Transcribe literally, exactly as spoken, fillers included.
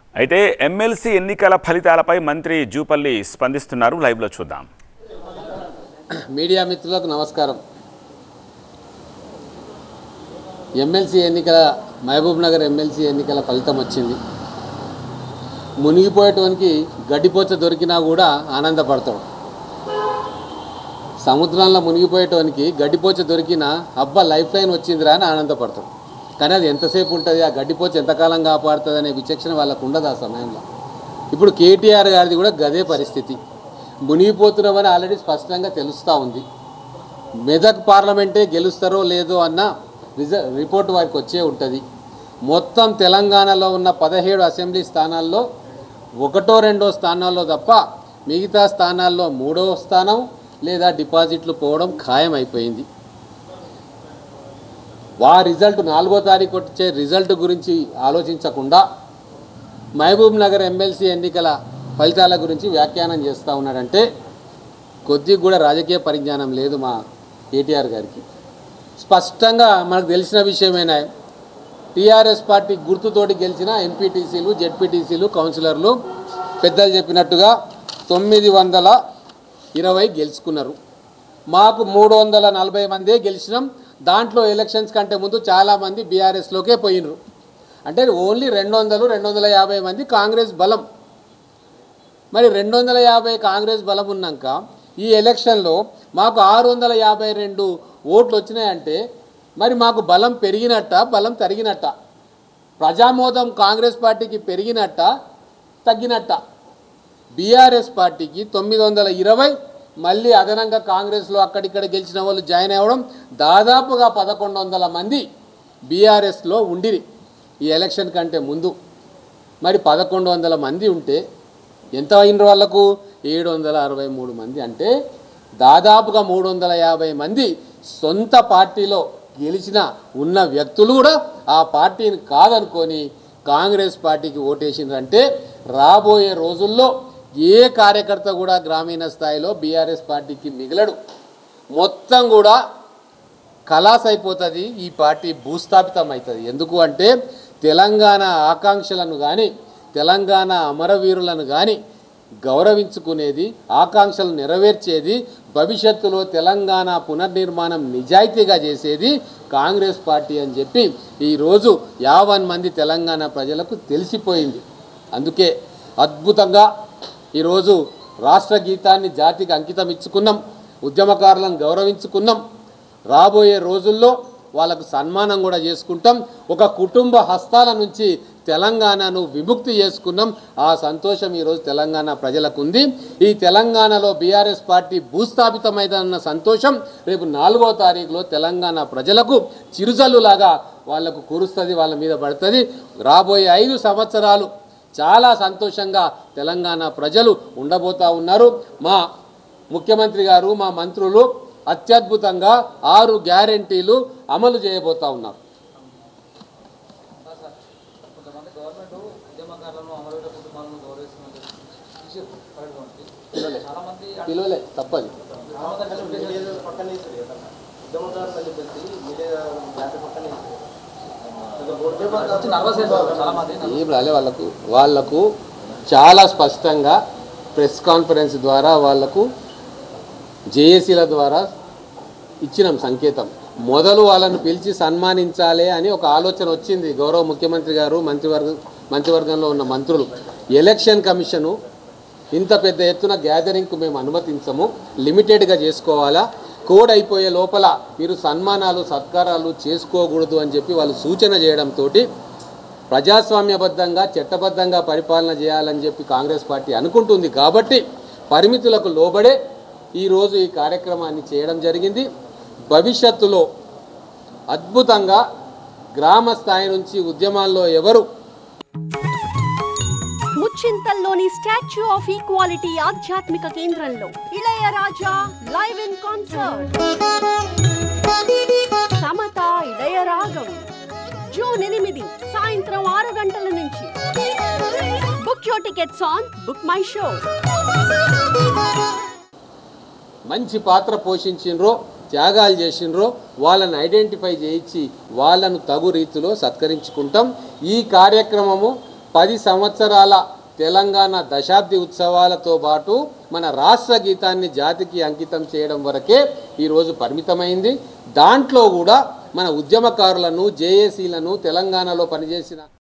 అయితే ఎమ్మెల్సీ ఎన్నికల ఫలితాలపై మంత్రి జూపల్లి స్పందిస్తున్నారు. లైవ్లో చూద్దాం. మీడియా మిత్రులకు నమస్కారం. ఎమ్మెల్సీ ఎన్నికల మహబూబ్ నగర్ ఎమ్మెల్సీ ఎన్నికల ఫలితం వచ్చింది. మునిగిపోయేటానికి గడ్డిపోచ దొరికినా కూడా ఆనందపడతాడు. సముద్రంలో మునిగిపోయేటానికి గడ్డిపోచ దొరికినా అబ్బా లైఫ్ లైన్ వచ్చిందిరా అని ఆనందపడతాడు. కానీ అది ఎంతసేపు ఉంటుంది, ఆ గడ్డిపోచ ఎంతకాలం కాపాడుతుంది అనే విచక్షణ వాళ్ళకు ఉండదు ఆ సమయంలో. ఇప్పుడు కేటీఆర్ గారిది కూడా గదే పరిస్థితి. మునిగిపోతున్నామని ఆల్రెడీ స్పష్టంగా తెలుస్తూ ఉంది. మెదక్ పార్లమెంటే గెలుస్తారో లేదో అన్న రిజ రిపోర్ట్ వారికి వచ్చే ఉంటుంది. మొత్తం తెలంగాణలో ఉన్న పదిహేడు అసెంబ్లీ స్థానాల్లో ఒకటో రెండో స్థానాల్లో తప్ప మిగతా స్థానాల్లో మూడో స్థానం లేదా డిపాజిట్లు పోవడం ఖాయం అయిపోయింది. వా రిజల్ట్ నాలుగో తారీఖు వచ్చే రిజల్ట్ గురించి ఆలోచించకుండా మహబూబ్ నగర్ ఎమ్మెల్సీ ఎన్నికల ఫలితాల గురించి వ్యాఖ్యానం చేస్తూ ఉన్నాడంటే కొద్దిగా కూడా రాజకీయ పరిజ్ఞానం లేదు మా కేటీఆర్ గారికి. స్పష్టంగా మనకు తెలిసిన విషయమేనా, టీఆర్ఎస్ పార్టీ గుర్తుతోటి గెలిచిన ఎంపీటీసీలు జెడ్పీటీసీలు కౌన్సిలర్లు పెద్దలు చెప్పినట్టుగా తొమ్మిది వందల ఇరవై గెలుచుకున్నారు. మాకు మూడు వందల నలభై మందే గెలిచినాం. దాంట్లో ఎలక్షన్స్ కంటే ముందు చాలామంది బీఆర్ఎస్లోకే పోయినరు. అంటే ఓన్లీ రెండు వందలు రెండు వందల యాభై మంది కాంగ్రెస్ బలం. మరి రెండు వందల యాభై కాంగ్రెస్ బలం ఉన్నాక ఈ ఎలక్షన్లో మాకు ఆరు వందల యాభై రెండు ఓట్లు వచ్చినాయంటే మరి మాకు బలం పెరిగినట్ట బలం తరిగినట్ట? ప్రజామోదం కాంగ్రెస్ పార్టీకి పెరిగినట్ట తగ్గినట్ట? బీఆర్ఎస్ పార్టీకి తొమ్మిది వందల ఇరవై మళ్ళీ అదనంగా కాంగ్రెస్లో అక్కడిక్కడ గెలిచిన వాళ్ళు జాయిన్ అవ్వడం, దాదాపుగా పదకొండు వందల మంది బీఆర్ఎస్లో ఉండిరి ఈ ఎలక్షన్ కంటే ముందు. మరి పదకొండు వందల మంది ఉంటే ఎంత అయిన వాళ్ళకు ఏడు వందల అరవై మూడు మంది అంటే దాదాపుగా మూడు వందల యాభై మంది సొంత పార్టీలో గెలిచిన ఉన్న వ్యక్తులు కూడా ఆ పార్టీని కాదనుకొని కాంగ్రెస్ పార్టీకి ఓటేసిందంటే రాబోయే రోజుల్లో ఏ కార్యకర్త కూడా గ్రామీణ స్థాయిలో బీఆర్ఎస్ పార్టీకి మిగలడు. మొత్తం కూడా ఖలాస్ అయిపోతుంది. ఈ పార్టీ భూస్థాపితం అవుతుంది. ఎందుకు అంటే తెలంగాణ ఆకాంక్షలను కానీ తెలంగాణ అమరవీరులను కానీ గౌరవించుకునేది, ఆకాంక్షలు నెరవేర్చేది, భవిష్యత్తులో తెలంగాణ పునర్నిర్మాణం నిజాయితీగా చేసేది కాంగ్రెస్ పార్టీ అని చెప్పి ఈరోజు యావన్ మంది తెలంగాణ ప్రజలకు తెలిసిపోయింది. అందుకే అద్భుతంగా ఈరోజు రాష్ట్ర గీతాన్ని జాతికి అంకితం ఇచ్చుకున్నాం, ఉద్యమకారులను గౌరవించుకున్నాం. రాబోయే రోజుల్లో వాళ్ళకు సన్మానం కూడా చేసుకుంటాం. ఒక కుటుంబ హస్తాల నుంచి తెలంగాణను విముక్తి చేసుకున్నాం. ఆ సంతోషం ఈరోజు తెలంగాణ ప్రజలకు ఉంది. ఈ తెలంగాణలో బీఆర్ఎస్ పార్టీ భూస్థాపితమైందన్న సంతోషం రేపు నాలుగో తారీఖులో తెలంగాణ ప్రజలకు చిరుజల్లులాగా వాళ్లకు కురుస్తుంది, వాళ్ళ మీద పడుతుంది. రాబోయే ఐదు సంవత్సరాలు చాలా సంతోషంగా తెలంగాణ ప్రజలు ఉండబోతూ ఉన్నారు. మా ముఖ్యమంత్రి గారు, మా మంత్రులు అత్యద్భుతంగా ఆరు గ్యారెంటీలు అమలు చేయబోతూ ఉన్నారు. పిలువలే తప్పది. ఏం రాలే వాళ్ళకు వాళ్లకు చాలా స్పష్టంగా ప్రెస్ కాన్ఫరెన్స్ ద్వారా వాళ్లకు జేఏసీల ద్వారా ఇచ్చినాం సంకేతం. మొదలు వాళ్ళను పిలిచి సన్మానించాలి అని ఒక ఆలోచన వచ్చింది గౌరవ ముఖ్యమంత్రి గారు, మంత్రివర్గ మంత్రివర్గంలో ఉన్న మంత్రులు. ఎలక్షన్ కమిషను ఇంత పెద్ద ఎత్తున గ్యాదరింగ్కు మేము అనుమతించము, లిమిటెడ్గా చేసుకోవాలా, కోడ్ అయిపోయే లోపల మీరు సన్మానాలు సత్కారాలు చేసుకోకూడదు అని చెప్పి వాళ్ళు సూచన చేయడంతో ప్రజాస్వామ్యబద్ధంగా చట్టబద్ధంగా పరిపాలన చేయాలని చెప్పి కాంగ్రెస్ పార్టీ అనుకుంటుంది. కాబట్టి పరిమితులకు లోబడే ఈరోజు ఈ కార్యక్రమాన్ని చేయడం జరిగింది. భవిష్యత్తులో అద్భుతంగా గ్రామ స్థాయి నుంచి ఉద్యమాల్లో ఎవరు ముచ్చింతల్లోని స్టాచ్యూ ఆఫ్ ఈక్వాలిటీ ఆధ్యాత్మిక కేంద్రంలో Ilaiyaraaja live in concert Samatha Ilayaragam June ఎనిమిది సాయంత్రం ఆరు గంటల నుంచి. Book your tickets on BookMyShow. మంచి పాత్ర పోషించినరో త్యాగాలు చేసినరో వాళ్ళని ఐడెంటిఫై చేయించి వాళ్ళను తగు రీతిలో సత్కరించుకుంటాం. ఈ కార్యక్రమము పది సంవత్సరాల తెలంగాణ దశాబ్ది ఉత్సవాలతో పాటు మన రాష్ట్ర గీతాన్ని జాతికి అంకితం చేయడం వరకే ఈరోజు పరిమితమైంది. దాంట్లో కూడా మన ఉద్యమకారులను, జేఏసీలను, తెలంగాణలో పనిచేసిన